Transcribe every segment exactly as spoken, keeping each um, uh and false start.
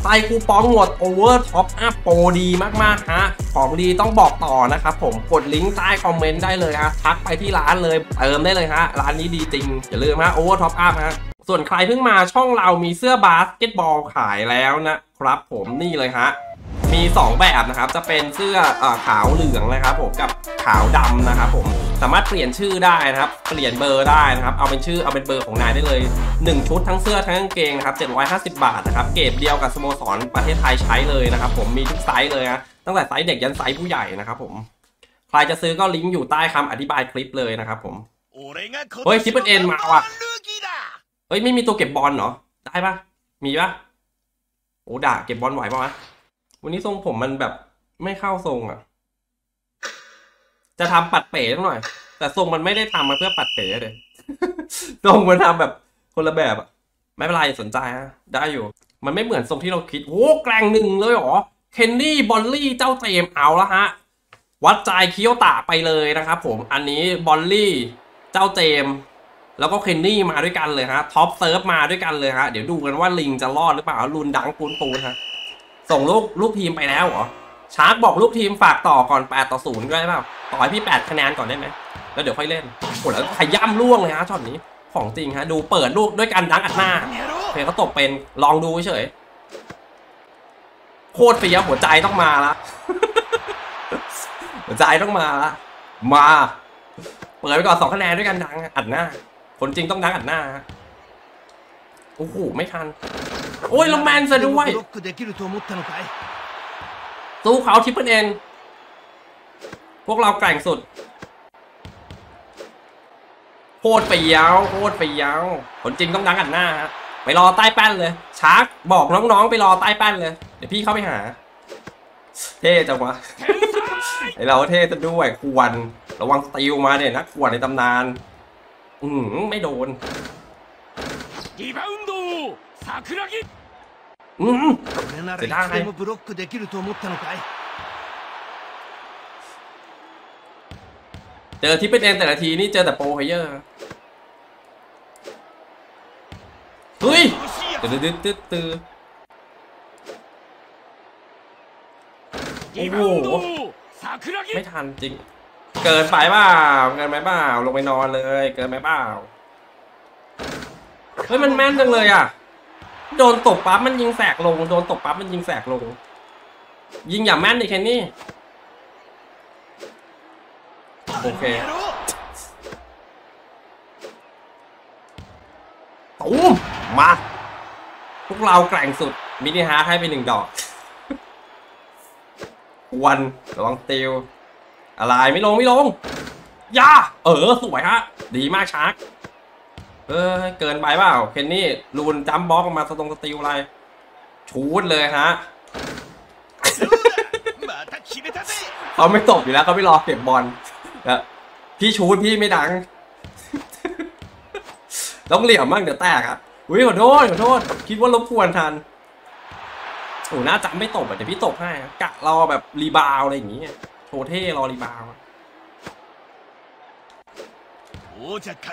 ส่คูปองหมดโอเวอร์ท็อปอัพโปรดีมากๆฮะของดีต้องบอกต่อนะครับผมกดลิงก์ใต้คอมเมนต์ได้เลยฮะทักไปที่ร้านเลยเติมได้เลยฮะร้านนี้ดีจริงอย่าลืมฮะโอเวอร์ท็อปอัพฮะส่วนใครเพิ่งมาช่องเรามีเสื้อบาสเกตบอลขายแล้วนะครับผมนี่เลยฮะมีสองแบบนะครับจะเป็นเสื้อขาวเหลืองนะครับผมกับขาวดำนะครับผมสามารถเปลี่ยนชื่อได้นะครับเปลี่ยนเบอร์ได้นะครับเอาเป็นชื่อเอาเป็นเบอร์ของนายได้เลยหนึ่งชุดทั้งเสื้อทั้งกางเกงนะครับเจ็ดร้อยห้าสิบบาทนะครับเกรดเดียวกับสโมสรประเทศไทยใช้เลยนะครับผมมีทุกไซส์เลยนะตั้งแต่ไซส์เด็กยันไซส์ผู้ใหญ่นะครับผมใครจะซื้อก็ลิงก์อยู่ใต้คำอธิบายคลิปเลยนะครับผมเฮ้ยคลิปเป็นเอ็นมาว่ะเฮ้ยไม่มีตัวเก็บบอลเหรอได้ปะมีปะโอ้ด่าเก็บบอลไหวปะวะวันนี้ทรงผมมันแบบไม่เข้าทรงอ่ะจะทำปัดเป๋สักหน่อยแต่ทรงมันไม่ได้ทำมาเพื่อปัดเป๋เลยทรงมันทำแบบคนละแบบอ่ะไม่เป็นไรสนใจฮะได้อยู่มันไม่เหมือนทรงที่เราคิดโอ้แกร่งหนึ่งเลยเหรอเคนนี่บอลลี่เจ้าเจมเอาละฮะวัดใจเคียวตะไปเลยนะครับผมอันนี้บอลลี่เจ้าเจมแล้วก็เคนนี่มาด้วยกันเลยฮะท็อปเซิร์ฟมาด้วยกันเลยฮะเดี๋ยวดูกันว่าลิงจะรอดหรือเปล่าลุนดังปูนปูนฮะส่งลูกลูกทีมไปแล้วเหรอชาร์กบอกลูกทีมฝากต่อก่อนแปดต่อศูนย์ได้เปล่าต่อให้พี่แปดคะแนนก่อนได้ไหมแล้วเดี๋ยวค่อยเล่นโอ้แล้วขย่ำล่วงเลยฮะช็อตนี้ของจริงฮะดูเปิดลูกด้วยการดังอัดหน้าเพลเขาตบเป็นลองดูเฉยโคตรเฟี้ยวหัวใจต้องมาละหัวใจต้องมาละมาเปิดไปก่อนสองคะแนนด้วยกันดังอัดหน้าคนจริงต้องดังอัดหน้าโอ้โหไม่ทันโอ้ยลงแมนซะด้วยสู้เขาทิปเปิลเอ็นพวกเราแกร่งสุดโคตรเฟี้ยวโคตรเฟี้ยวคนจริงต้องดังอัดหน้าฮะไปรอใต้แป้นเลยชาร์กบอกน้องๆไปรอใต้แป้นเลยเดี๋ยวพี่เข้าไปหาเท่จังวะไอเราเท่ซะด้วยควรระวังสติลมาเนี่ยนะควรในตำนานอืมไม่โดนอืมเสียดายเจอที่เป็นเอ็นแต่ละทีนี่เจอแต่โปรเพลเยอร์เฮ้ยตื้อตื้อตื้อตื้อโอ้โหไม่ทันจริงเกินไปเปล่าเกินไปเปล่าลงไปนอนเลยเกินไปเปล่าเฮ้ยมันแม่นจังเลยอ่ะโดนตบปั๊บมันยิงแสกลงโดนตบปั๊บมันยิงแสกลงยิงอย่าแม่นดิแค่นี้โอเคตูมมาพวกเราแกร่งสุดมินิฮาร์ให้ไปหนึ่งดอกวันระวังติวอะไรไม่ลงไม่ลงย่าเออสวยฮะดีมากชาร์กเออเกินไปเปล่าเคนนี่ลูนจัมบล็อกมาสตรงสติวอะไรชูดเลยฮะเขาไม่ตบอยู่แล้วเขาไม่รอเก็บบอลนะพี่ชูดพี่ไม่ดังต้องเหลี่ยมมั่งเดี๋ยวแตกอ่ะอุ้ยขอโทษขอโทษคิดว่ารบกวนทันโอ้หน้าจำไม่ตบอ่ะเดี๋ยวพี่ตบให้กะรอแบบรีบาวอะไรอย่างเงี้ยโชว์เท่รอรีบาวโอ้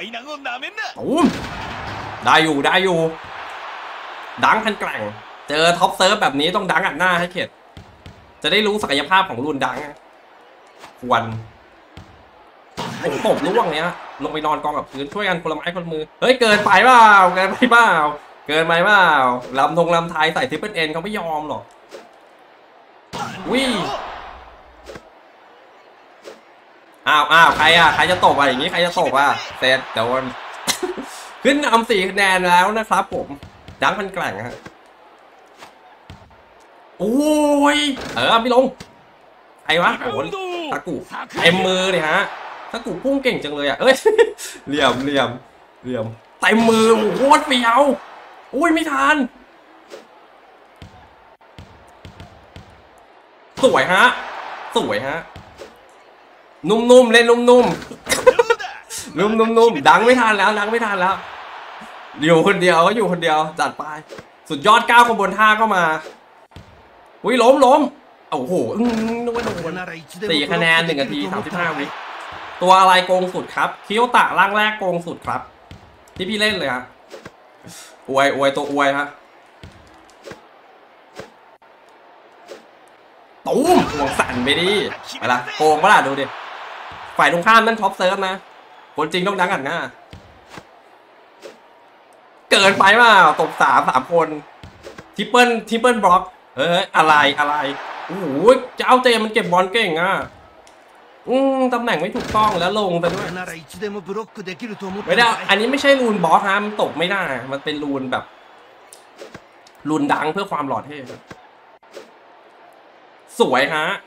ได้อยู่ได้อยู่ดังพันแกร่งเจอท็อปเซิร์ฟแบบนี้ต้องดังอัดหน้าให้เข็ดจะได้รู้ศักยภาพของรุนดังควรโอ้ตบล่วงเนี้ยลงไปนอนกองกับพื้นช่วยกันคนละไม้คนมือเฮ้ยเกินไปเปล่าเกินไปเปล่าเกินไปเปล่าลำทงลำไทยใส่ทิปเปิลเอ็นเขาไม่ยอมหรอกวิ่งอ้าวอ้าวใครอ่ะใครจะตบอะไรอย่างงี้ใครจะตบอ่ะเสร็จเดี๋ยวขึ้นนำสี่คะแนนแล้วนะครับผมดังพันแกร่งฮะโอ้ยเออไม่ลงไอ้วะโอ้ตะกุเต็มมือเลยฮะตะกุพุ่งเก่งจังเลยอ่ะเอ้ยเหลี่ยมเหลี่ยมเหลี่ยมเต็มมือโคตรเฟี้ยวอุ้ยไม่ทันสวยฮะสวยฮะนุ่มๆเล่นนุ่มๆนุ่มๆดังไม่ทันแล้วดังไม่ทันแล้วอยู่คนเดียวก็อยู่คนเดียวจัดไปสุดยอดก้าวขบวนท่าก็มาอุ้ยล้มล้มโอ้โหนึกว่าโดนสี่คะแนนหนึ่งนาทีสามสิบห้าวิตัวอะไรโกงสุดครับเคียวตะร่างแรกโกงสุดครับที่พี่เล่นเลยฮะอวยอวยตัวอวยฮะตูมห่วงสั่นไปดิไปละโกงปะล่ะดูดิฝ่ายตรงข้ามนั่นท็อปเซิร์ฟนะคนจริงต้องดังกันหน้าเกินไปมาตบสามสามคนทิปเปิลทิปเปิลบล็อกเฮ้ยอะไรอะไรโอ้โหเจ้าเจมันเก็บบอลเก่งอ่ะอืมตำแหน่งไม่ถูกต้องแล้วลงไปด้วยไม่ได้อันนี้ไม่ใช่รูนบอสฮะมันตกไม่ได้มันเป็นรูนแบบรูนดังเพื่อความหล่อเท่สวยฮะ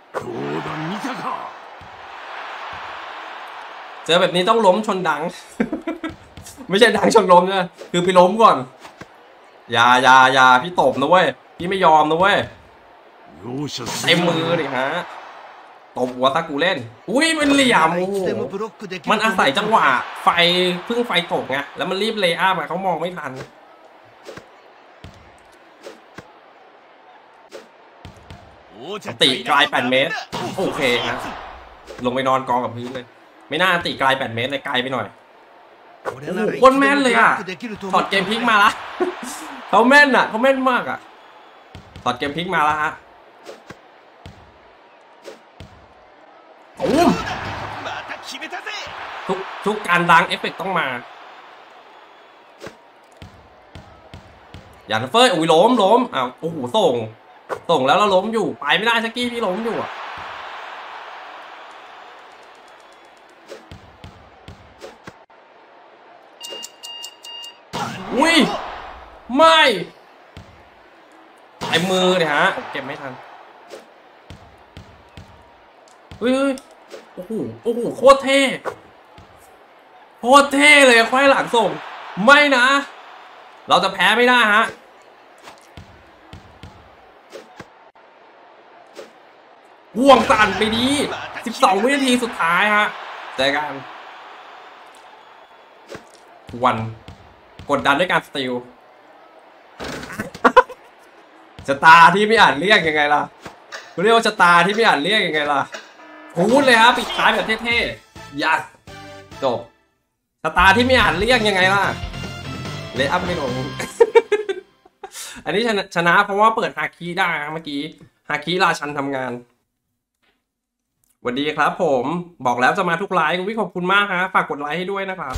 เจอแบบนี้ต้องล้มชนดัง ไม่ใช่ดังชนล้มนะคือไปล้มก่อนอย่าอย่าอย่าพี่ตบนะเว้ยพี่ไม่ยอมนะเว้ยเต็มมือเลยฮะตบหัวตากูเล่นอุ้ยมันเหลี่ยมมันอาศัยจังหวะไฟพึ่งไฟตกไงแล้วมันรีบเลย์อัพเขามองไม่ทันตีไกลแปดเมตรโอเคฮะลงไปนอนกองกับพื้นเลยไม่น่าตีไกลแปดเมตรเลยไกลไปหน่อยโอ้โหคนแม่นเลยอ่ะถอดเกมพลิกมาละเขาแม่นอ่ะเขาแม่นมากอ่ะถอดเกมพลิกมาแล้วฮะโอ้ทุกทุกการดังเอฟเฟกต์ต้องมาอย่าเฟ้ยอุ้ยล้มล้มอ้าวโอ้โหส่งส่งแล้วเราล้มอยู่ไปไม่ได้สักกี้พี่ล้มอยู่อ่ะอุ้ยไม่ไอ้มือเนี่ยฮะเก็บไม่ทันเฮ้ยโอ้โหโอ้โหโคตรเท่โคตรเท่เลยควายหลังส่งไม่นะเราจะแพ้ไม่ได้ฮะห่วงสั่นไปดีสิบสองวินาทีสุดท้ายฮะเจอกันวันกดดันด้วยการสติลชะตาที่ไม่อ่านเรียกยังไงล่ะเรียกว่าชะตาที่ไม่อ่านเรียกยังไงล่ะพูดเลยครับปิดท้ายแบบเท่ๆยัดจบชะตาที่ไม่อ่านเรียกยังไงล่ะเลย์อัพไม่ลง อันนี้ชนะเพราะว่าเปิดฮาคิได้เมื่อกี้ฮาคิราชันทำงานสวัสดีครับผมบอกแล้วจะมาทุกไลฟ์คุณพี่ขอบคุณมากฮะฝากกดไลค์ให้ด้วยนะครับ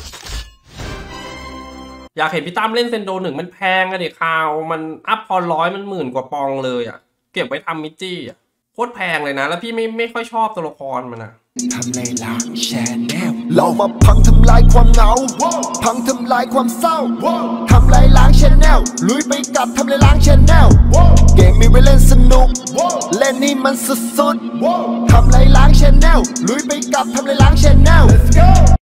อยากเห็นพี่ตั้มเล่นเซนโดหนึ่งมันแพงอะเด็กข่าวมันอัพพอร้อยมันหมื่นกว่าปองเลยอะเก็บไว้ทำมิจี้อะโคตรแพงเลยนะแล้วพี่ไม่ไม่ค่อยชอบตัวละครมันอะทำลายล้างแชนแนลเรามาพังทำลายความเหงาพังทำลายความเศร้าทำลายล้างแชนแนลลุยไปกับทำลายล้างแชนแนลเกมมีไว้เล่นสนุกเล่นนี่มันสุดๆทำลายล้างแชนแนลลุยไปกับทำลายล้างแชนแนล